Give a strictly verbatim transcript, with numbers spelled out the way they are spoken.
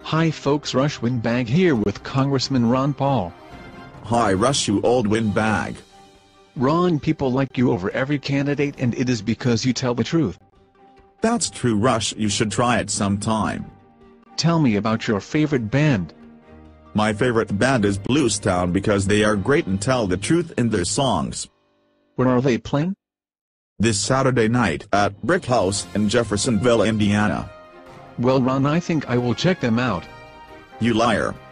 Hi folks, Rush Windbag here with Congressman Ron Paul. Hi Rush, you old windbag. Ron, people like you over every candidate, and it is because you tell the truth. That's true Rush, you should try it sometime. Tell me about your favorite band. My favorite band is Bluestown because they are great and tell the truth in their songs. Where are they playing? This Saturday night at Brick House in Jeffersonville, Indiana. Well Ron, I think I will check them out. You liar.